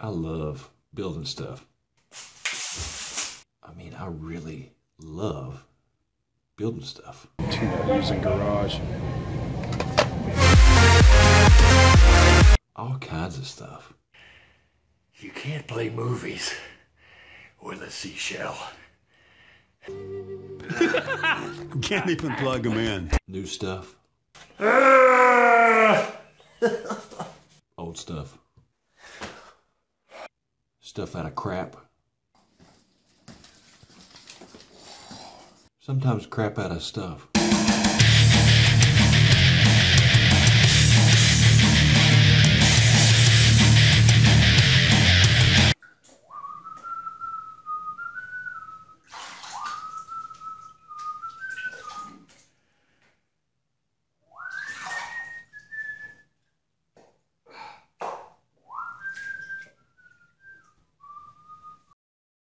I love building stuff. I mean, I really love building stuff. Using garage. All kinds of stuff. You can't play movies with a seashell. Can't even plug them in. New stuff. Old stuff. Stuff out of crap. Sometimes crap out of stuff.